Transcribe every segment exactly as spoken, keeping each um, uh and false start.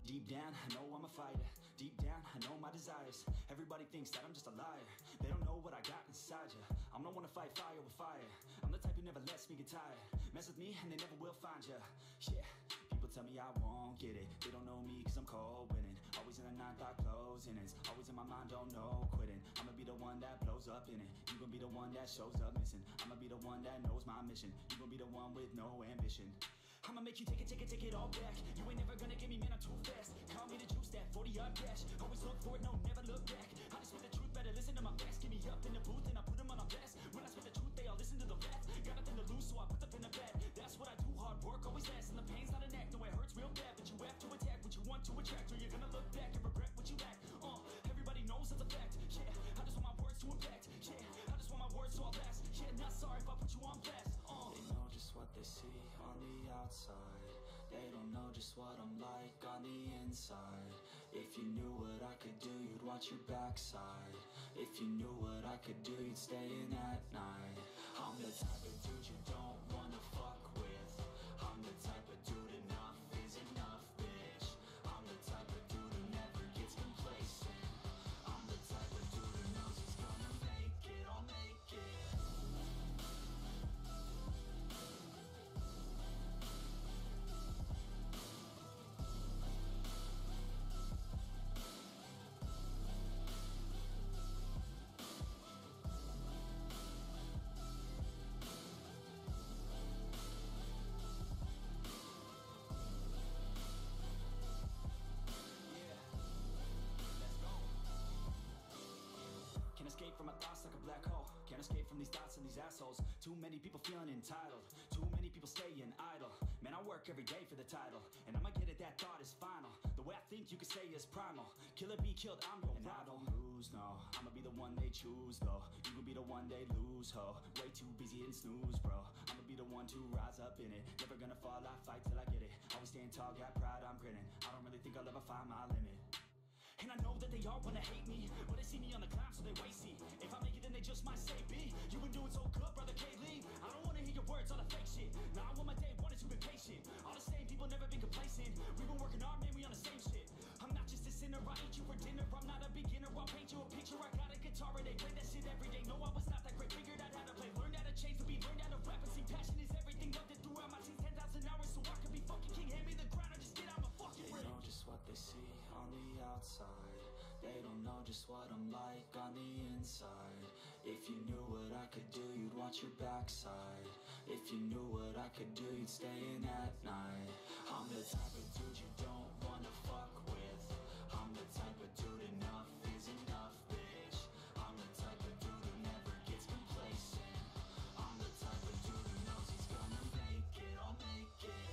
Deep down, I know I'm a fighter. Deep down, I know my desires. Everybody thinks that I'm just a liar. They don't know what I got inside ya. I'm the one to fight fire with fire. I'm the type who never lets me get tired. Mess with me and they never will find ya. Yeah. People tell me I won't get it. They don't know me cause I'm cold winning. Always in the ninth, I closing. It's always in my mind, don't know quitting. I'ma be the one that blows up in it. You gon' be the one that shows up missing. I'ma be the one that knows my mission. You gon' be the one with no ambition. I'ma make you take it, take it, take it all back. You ain't never gonna get me, man, I'm too fast. Call me the juice, that forty yard dash. Always look for it, no, never look back. I just spit the truth, better listen to my facts. Get me up in the booth and I put them on a blast. When I spit the truth, they all listen to the rap. Got nothing to lose, so I put the pen to bed. That's what I do, hard work always lasts. And the pain's not an act, no, it hurts real bad. But you have to attack what you want to attract, or you're gonna look back and regret what you lack. Uh, everybody knows that's a fact. Yeah, I just want my words to impact. Yeah, I just want my words to all last. Yeah, not sorry if I put you on blast. Uh. They know just what they see on the outside. They don't know just what I'm like on the inside. If you knew what I could do, you'd watch your backside. If you knew what I could do, you'd stay in at night. I'm the type of dude you don't wanna fuck with. I'm the type of dude enough is enough, bitch. I'm the type of dude who never gets complacent. I'm the type of dude who knows he's gonna make it, I'll make it. Escape from my thoughts like a black hole. Can't escape from these thoughts and these assholes. Too many people feeling entitled. Too many people staying idle. Man, I work every day for the title, and I'ma get it, that thought is final. The way I think you could say is primal. Kill it, be killed, I'm your and rival. I don't lose, no. I'ma be the one they choose, though. You gon' be the one they lose, ho. Way too busy and snooze, bro. I'ma be the one to rise up in it. Never gonna fall, I fight till I get it. Always staying tall, got pride, I'm grinning. I don't really think I'll ever find my limit. And I know that they all wanna hate me, but they see me on the climb, so they wait, see. If I make it, then they just might say, B, you been doing so good, brother K-Lee. I don't wanna hear your words, all the fake shit. Now I want my day one is you been patient. All the same people, never been complacent. We been working hard, man, we on the same shit. I'm not just a sinner, I eat you for dinner. I'm not a beginner, I'll paint you a picture. I got a guitar and they play that shit every day. No, I was not that great, figured out how to play. Learned how to change the beat, learned how to rap and sing. Passion is everything, loved it throughout my teens. ten thousand hours, so I could be fucking king. Hand me the crown, I just get out my fucking They ring. know just what they see on the outside. They don't know just what I'm like on the inside. If you knew what I could do, you'd watch your backside. If you knew what I could do, you'd stay in at night. I'm the type of dude you don't wanna fuck with. I'm the type of dude enough is enough, bitch. I'm the type of dude who never gets complacent. I'm the type of dude who knows he's gonna make it, I'll make it.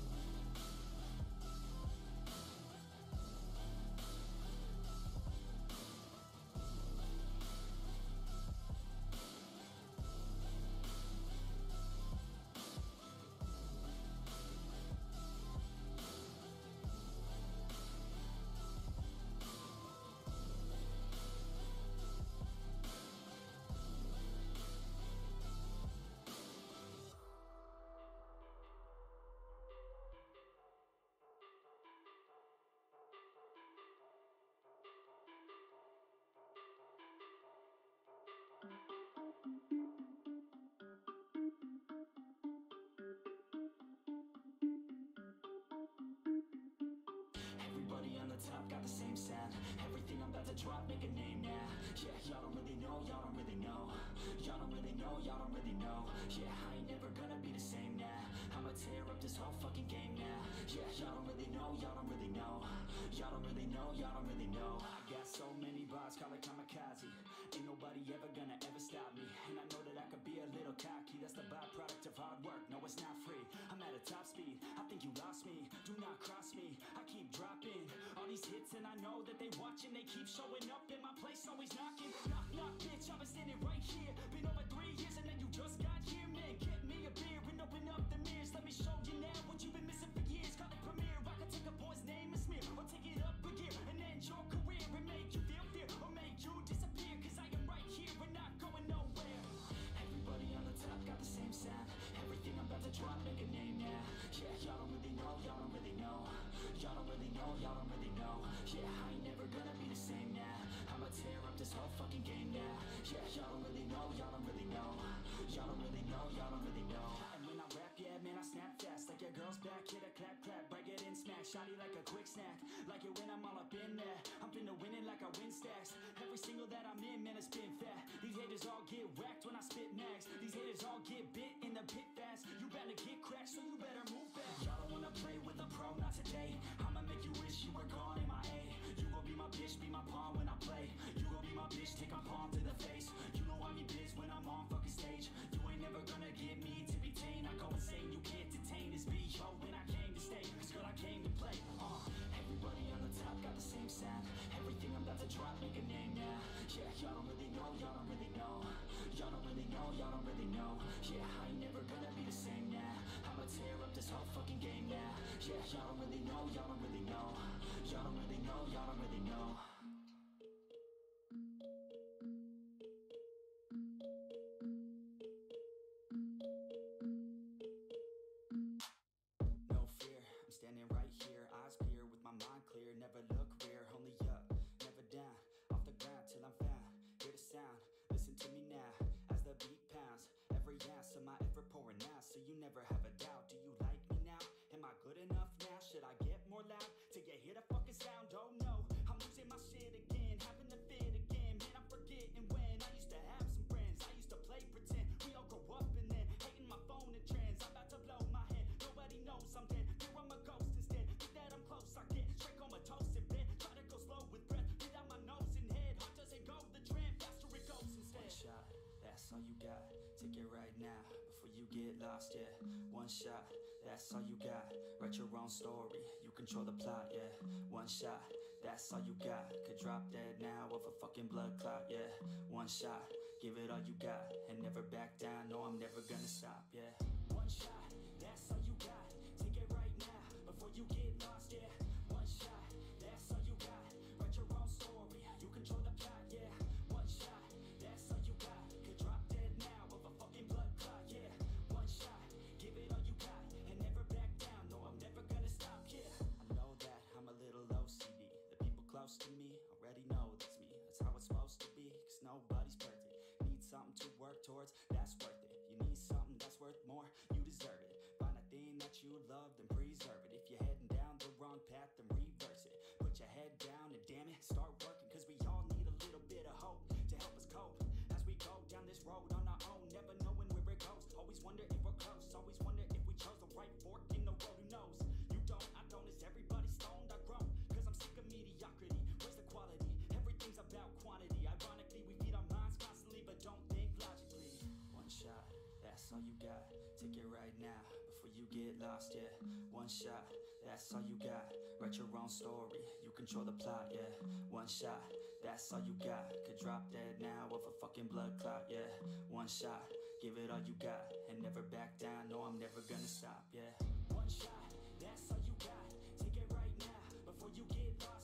Everybody on the top got the same sound. Everything I'm about to drop, make a name now. Yeah, y'all don't really know, y'all don't really know. Y'all don't really know, y'all don't really know. Yeah, I ain't never gonna be the same now. I'ma tear up this whole fucking game now. Yeah, y'all don't really know, y'all don't really know. Y'all don't really know, y'all don't really know. I got so many bars, call it kamikaze. Ain't nobody ever gonna ever stop me. And I know that I could be a little cocky. That's the byproduct of hard work, no it's not free. I'm at a top speed, I think you lost me. Do not cross me, I keep dropping all these hits and I know that they watching. They keep showing up in my place, always knocking. Knock, knock, bitch, I've been standing right here. Been over three years and then you just got here. Man, get me a beer and open up the mirrors. Let me show you now what you've been missing for years. Call it premiere, I can take a boy's name and smear, or take it up a gear and end your career and make you feel fear, or make you disappear. Cause I am right here and not going nowhere. Everybody on the top got the same sound. Everything I'm about to drop, make a name now. Yeah, y'all don't really know, y'all don't really know. Y'all don't really know, y'all don't really know. haters all get bit in the pit fast. You better get crashed, so you better move fast. Y'all don't wanna play with a pro, not today. I'ma make you wish you were gone in my A. You gon' be my bitch, be my pawn when I play. You gon' be my bitch, take a palm to the face. You know I'm your biz when I'm on fucking stage. You ain't never gonna get me to be tame. I go insane, you can't detain this beat. Yo, when I came to stay, cause girl I came to play. Uh, everybody on the top got the same sound. Everything I'm about to drop, make a name now. Yeah, y'all don't really know, y'all don't really know. Y'all don't really know, y'all don't really know. Yeah, I ain't never gonna be the same now. I'ma tear up this whole fucking game now. Yeah, y'all don't really know, y'all don't really know. Y'all don't really know, y'all don't really know. No fear, I'm standing right here, eyes clear, with my mind clear, never look rear, only up, never down, off the ground till I'm found, hear the sound, listen to me now, as the beat pounds, every ounce of my effort pouring out, so you never have a doubt. Do you like me now? Am I good enough now? Should I get more loud till you hear the fucking sound? Oh no, I'm losing my shit again, having to fit again, man I'm forgetting when I used to have some friends, I used to play pretend, we all grow up and then hating my phone and trends, I'm about to blow my head, nobody knows I'm dead, here I'm a ghost instead, think that I'm close, I get straight comatose in bed, try to go slow with breath, breathe out my nose and head, heart doesn't go the trend, faster it goes instead. One shot, that's all you got, take it right now, before you get lost, yeah. One shot, that's all you got, write your own story, you control the plot, yeah. One shot, that's all you got, could drop dead now of a fucking blood clot, yeah. One shot, give it all you got, and never back down, no I'm never gonna stop, yeah. One shot, that's all you got, take it right now, before you get lost, yeah. One shot, that's all you got, write your own story, you control the plot, yeah. One shot, that's all you got, could drop dead now of a fucking blood clot, yeah. One shot, give it all you got, and never back down, no I'm never gonna stop, yeah. I know that I'm a little O C D, the people close to me already know that's me, that's how it's supposed to be, cause nobody's perfect. Need something to work towards, that's worth it. You need something that's worth more, you deserve it. Find a thing that you love, then preserve it. If you're heading down the wrong path, then reverse it. Put your head down and damn it, start working, cause we all need a little bit of hope to help us cope as we go down this road on our own, never knowing where it goes. Always wonder if we're close, always wonder if we chose the right fork in the road. Who knows? You don't, I don't, is everybody stoned? I grown, cause I'm sick of mediocrity. Where's the quality? Everything's about quantity. Ironically, we feed our minds constantly, but don't think logically. One shot, that's all you got, take it right now, before you get lost, yeah. One shot, that's all you got, write your own story, you control the plot, yeah. One shot, that's all you got, could drop dead now of a fucking blood clot, yeah. One shot, give it all you got, and never back down, no I'm never gonna stop, yeah. One shot, that's all you got, take it right now, before you get lost.